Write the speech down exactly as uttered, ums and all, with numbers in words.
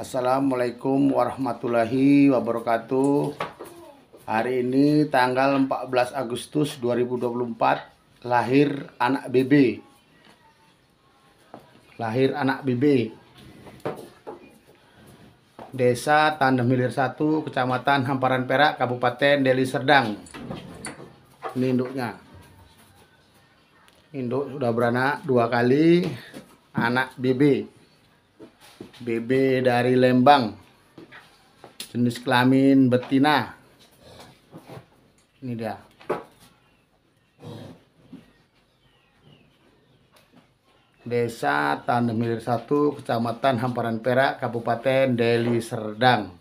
Assalamualaikum warahmatullahi wabarakatuh. Hari ini tanggal empat belas Agustus dua ribu dua puluh empat, lahir anak B B. Lahir anak B B. Desa Tandem Hilir satu, Kecamatan Hamparan Perak, Kabupaten Deli Serdang. Ini induknya. Induk sudah beranak dua kali, anak B B. B B dari Lembang, jenis kelamin betina. Ini dia. Desa Tandem Hilir satu, Kecamatan Hamparan Perak, Kabupaten Deli Serdang.